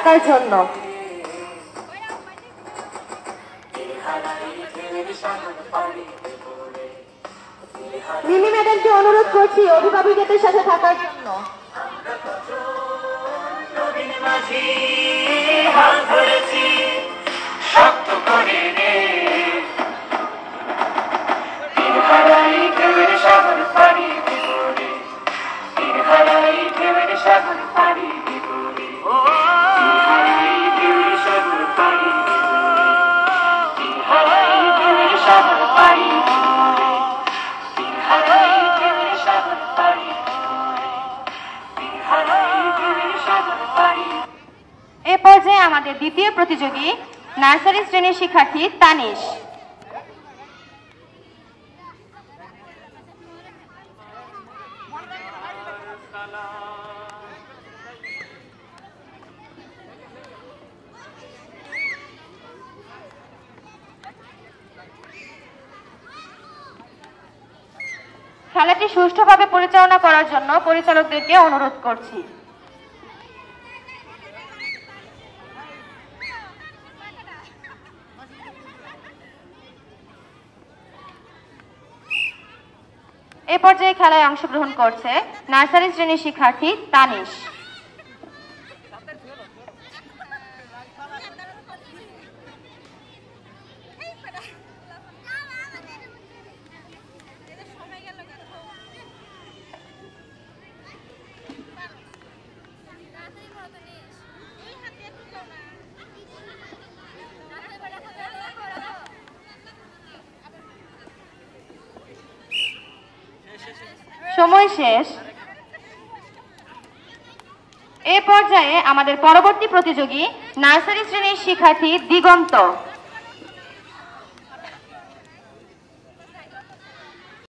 থাকার জন্য। মিমি ম্যাডামকে অনুরোধ করছি অভিভাবকদের সাথে থাকার জন্য। এ পর্যায়ে আমাদের দ্বিতীয় প্রতিযোগী নার্সারি শ্রেণীর শিক্ষার্থী তানিশ। খেলাটি সুষ্ঠুভাবে পরিচালনা করার জন্য পরিচালকদেরকে অনুরোধ করছি। এ পর্যায়ে খেলায় অংশগ্রহণ করছে নার্সারি শ্রেণীর শিক্ষার্থী তানিশ। সময় শেষ। এ পর্যায়ে আমাদের পরবর্তী প্রতিযোগী নার্সারি শ্রেণীর শিক্ষার্থী দিগন্ত।